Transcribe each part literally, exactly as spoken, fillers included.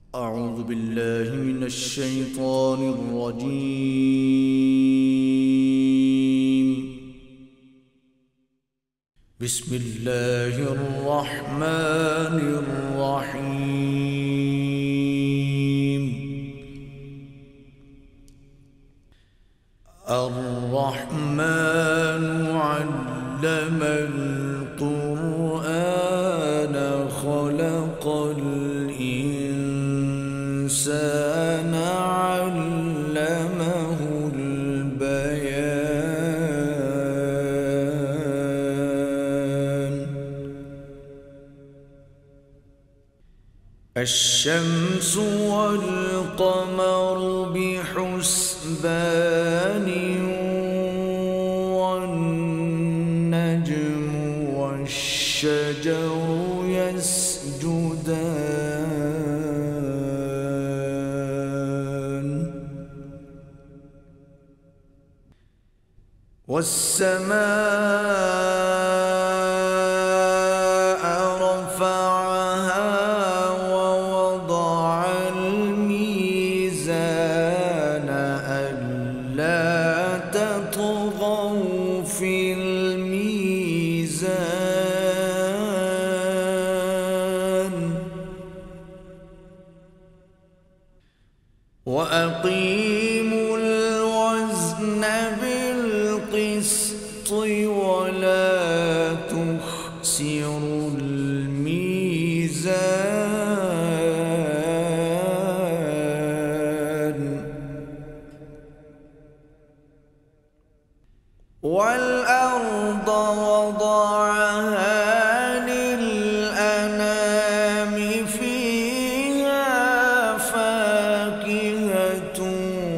أعوذ بالله من الشيطان الرجيم. بسم الله الرحمن الرحيم. الرحمن علم القرآن خلق الإنسان علمه البيان. الشمس والقمر بحسبان والنجم والشجر يسجدان. والسماء رفعها ووضع الميزان ألا تطغوا في الميزان وأقيموا الوزن بالقسط ولا تخسروا الميزان. والأرض وضعها للأنام فيها فاكهة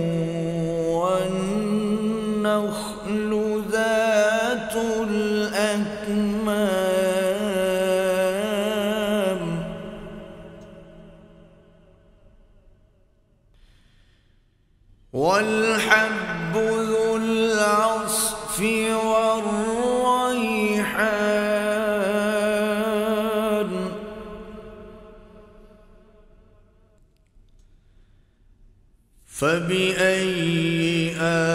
والنخل ذات الأكمام والحب ذو العصف والريحان. فبأي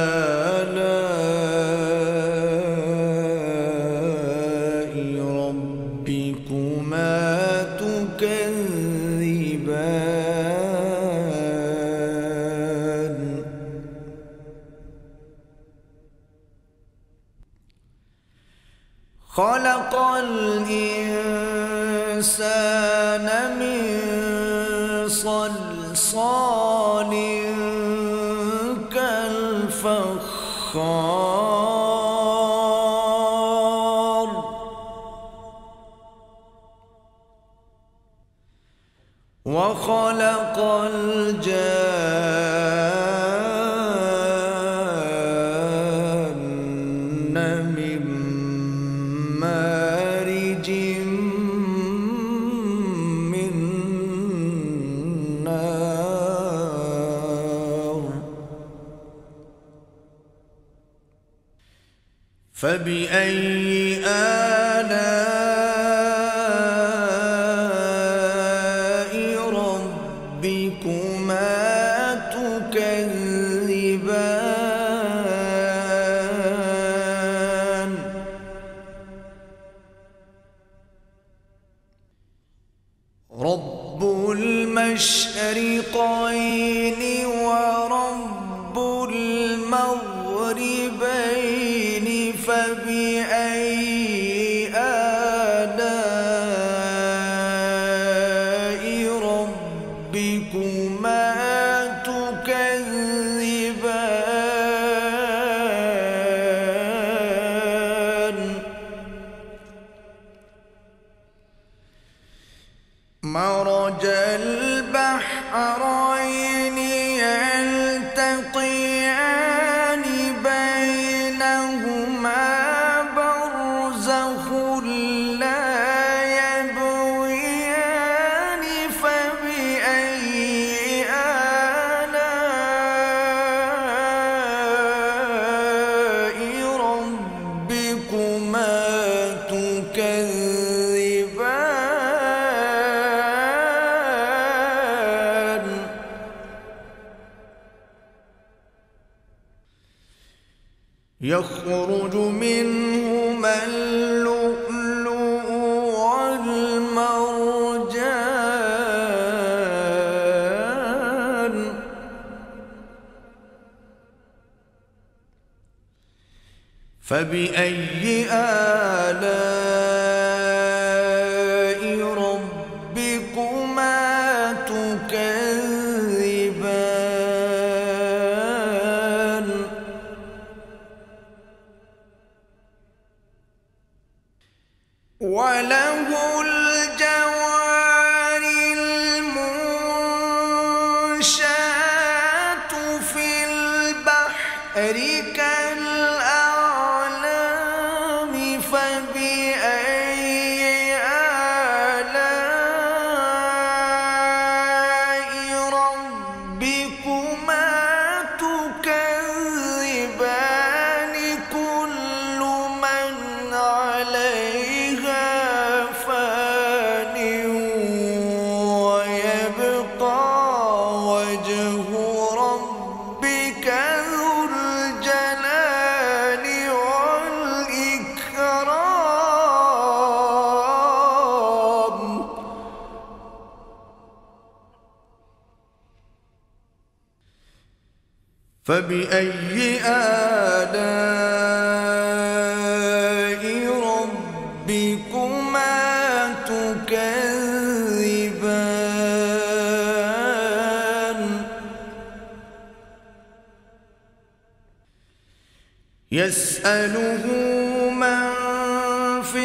آلاء ربكما تكذبان. خلق الإنسان من صلصال كالفخار. وخلق الجان من مارج من نار. فبأي آلاء ربكما تكذبان. رب المشرقين ورب المغربين. فبأي آلاء ربكما تكذبان. مرج البحرين يلتقيان بينهما برزخ لا يبغيان. فبأي آلاء ربكما تكذبان. يخرج منهما اللؤلؤ والمرجان فبأي آلاء ربكما تكذبان وله الجوار المنشآت في البحر كالأعلام فبأي آلاء ربكما تكذبان كل من عليها فان ويبقى وجه ربك ذو الجلال والإكرام فبأي آلاء ربكما تكذبان يسأله من في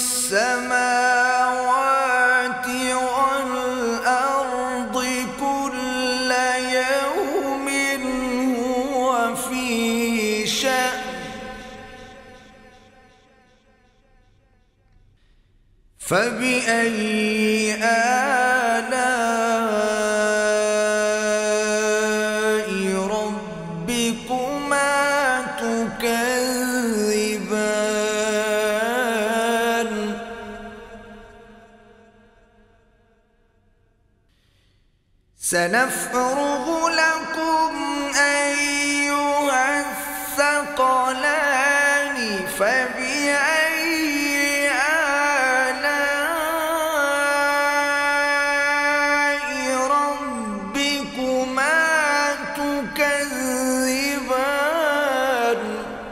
السماوات والأرض كل يوم هو في شأن فبأي آلاء ربكما تكذبان سنفرغ لكم أيها الثقلان فبأي آلاء ربكما تكذبان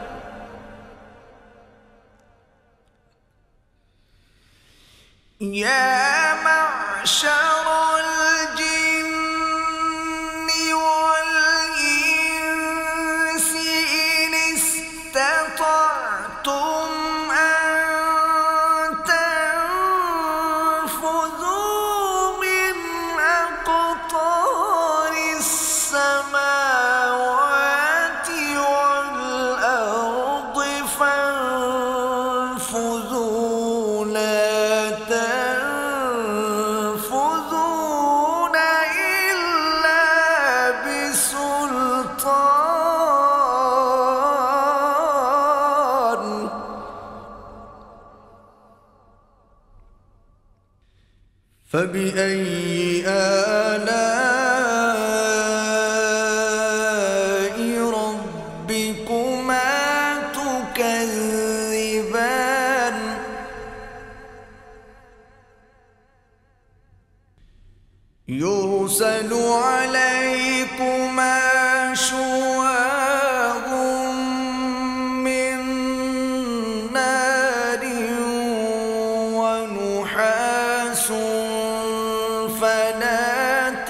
يا معشر الجن والإنس إن استطعتم أن تنفذوا من أقطار السماوات والأرض فانفذوا لا تنفذون إلا بسلطان فبأي آلاء ربكما تكذبان يرسل عليكما شواظ من نار ونحاس فلا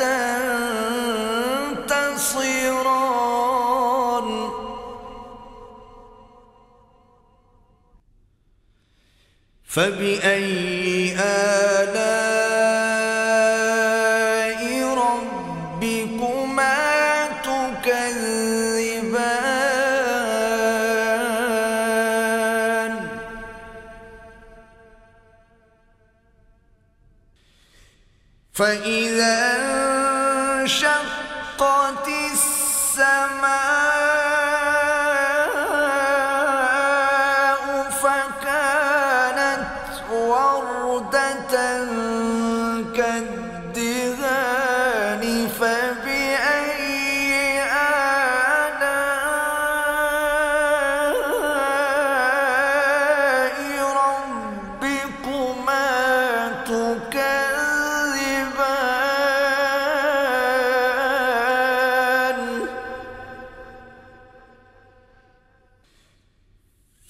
تنتصران فبأي آلاء ربكما تكذبان فإذا انشقت السماء فكانت وردة كالدهان فبأي آلاء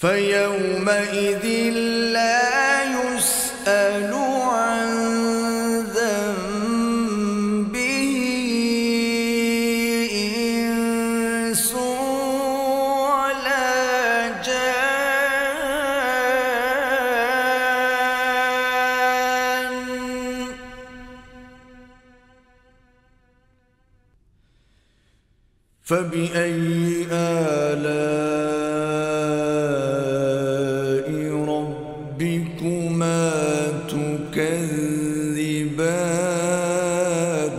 فيومئذ لا يسأل عن ذنبه إنس ولا جان. فبأي آلاء ربكما تكذبان.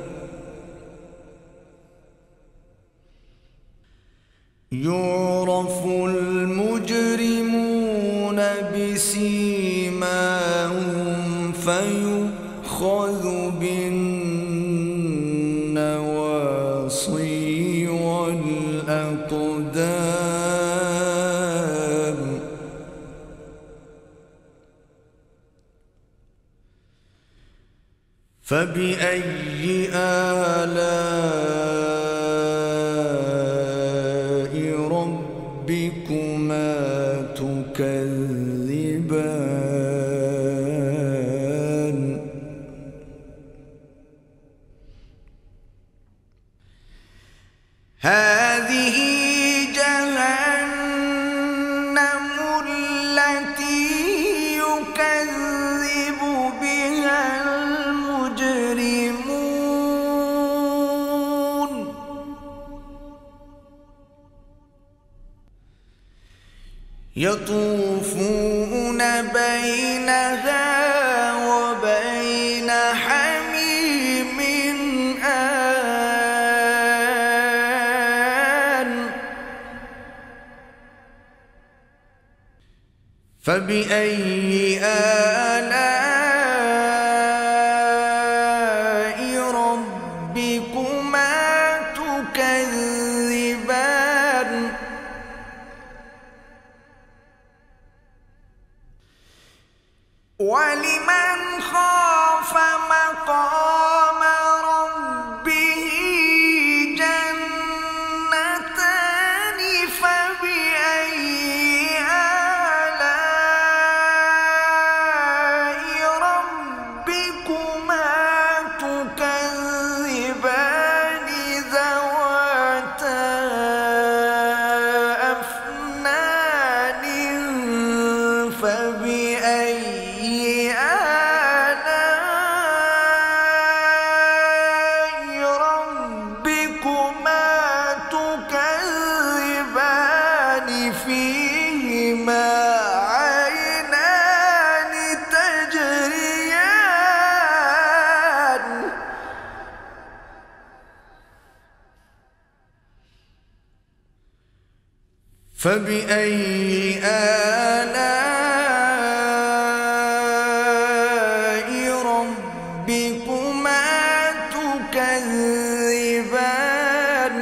يعرف المجرمون بسيماهم فيؤخذ بالنواصي والأقدام. فبأي آلاء ربكما تكذبان. هذه جهنم التي يكذب بها المجرمون. يطوفون بينها وبين حميم آن. فبأي آلاء ربكما تكذبان. ولمن خاف مقام ربه جنتان. فبأي آلاء ربكما تكذبان ذواتا أفنان. فبأي فيهما عينان تجريان. فبأي آلاء ربكما تكذبان.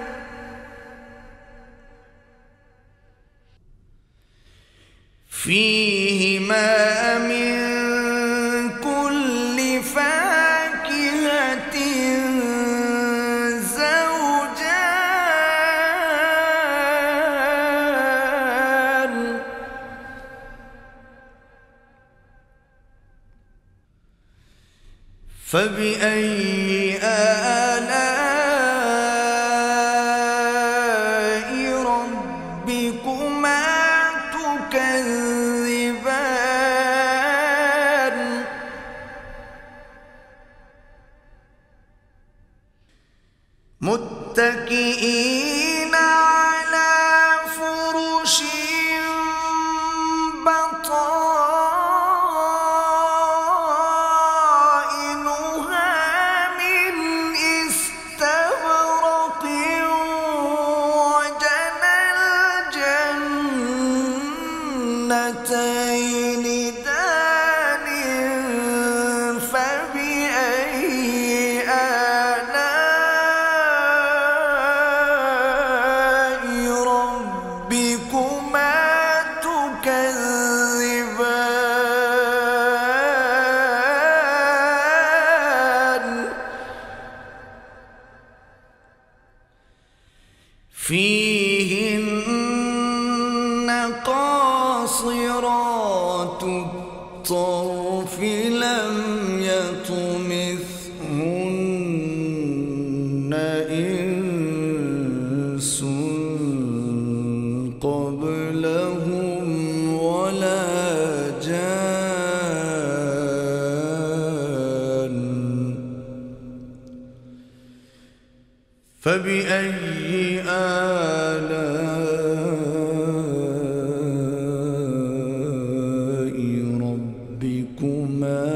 فيهما من كل فاكهة زوجان. فبأي آلاء ربكما تكذبان. متكئين على فرش بطائنها من استبرق. وجنى الجنتين دان. فبأي آلاء ربكما تكذبان. فيهن قاصرات الطرف لم يطمثهن إنس قبلهم ولا جان فبأي آلاء ربكما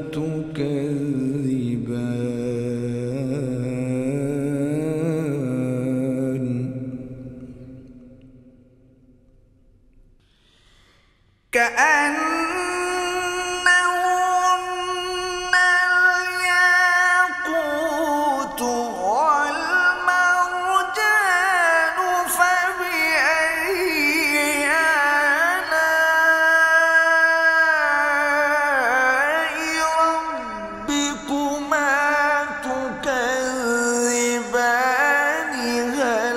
تكذبان كأنهن الياقوت والمرجان فبأي آلاء ربكما تكذبان هل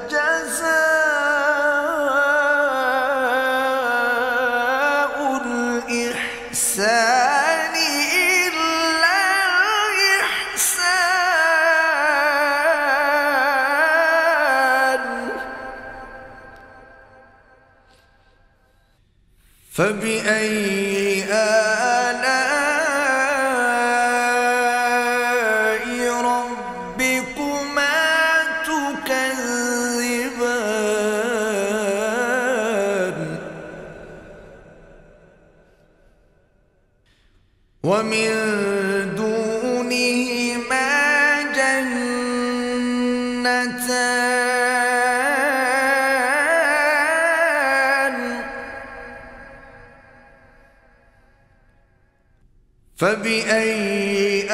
جزاء الإحسان إلا الإحسان فبأي آلاء ربكما تكذبان ومن دونهما جنتان فبأي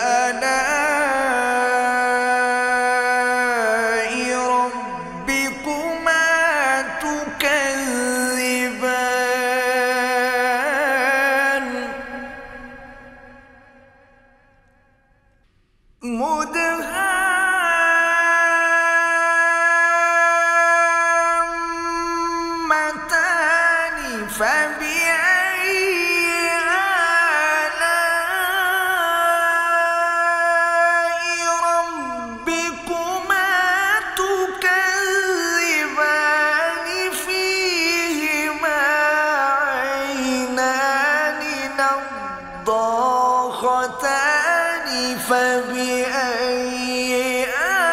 آلاء ربكما تكذبان مدهامتان فبأي آلاء ربكما تكذبان فيهما عينان نضاختان فبأي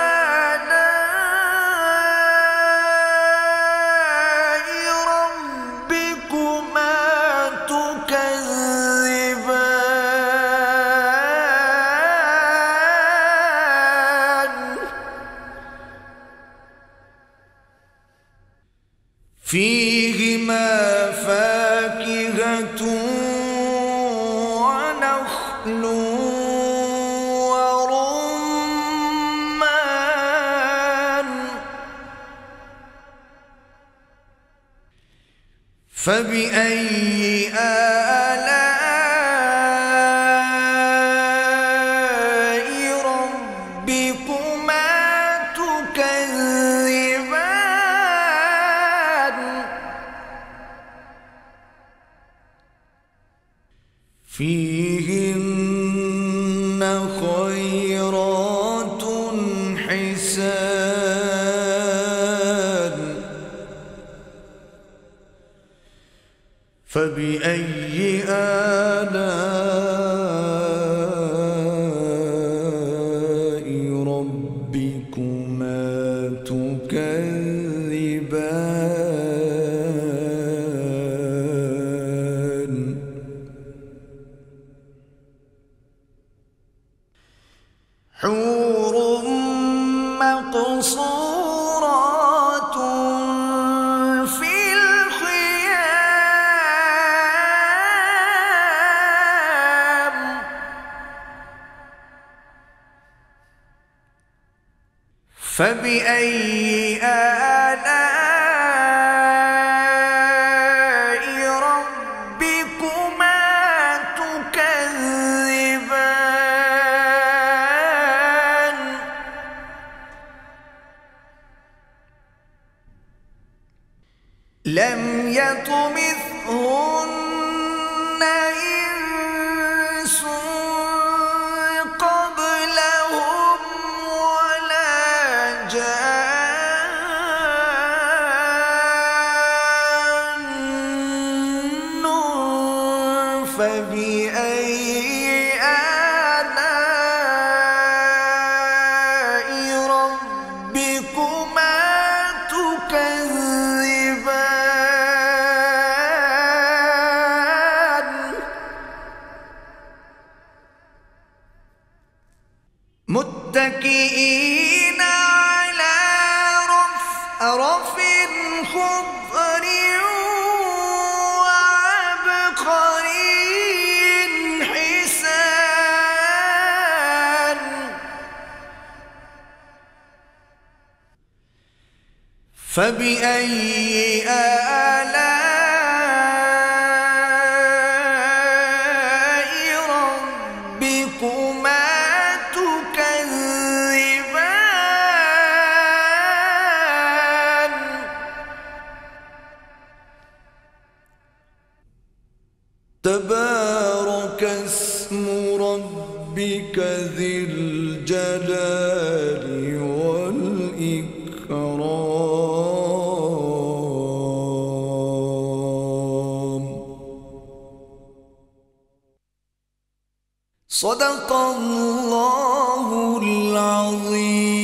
آلاء ربكما تكذبان فيهما فاكهة ونخل ورمان فبأي آلاء ربكما تكذبان فيهن خيرات حسان فبأي آلاء ربكما تكذبان حور مقصورات في الخيام فبأي آلاء ربكما تكذبان لم يطمثهن إنس قبلهم ولا جان فبأي آلاء ربكما تكذبان متكئين على رفرف خضر وعبقري حسان فبأي آلاء ربكما تكذبان تبارك اسم ربك ذي الجلال والإكرام صدق الله العظيم.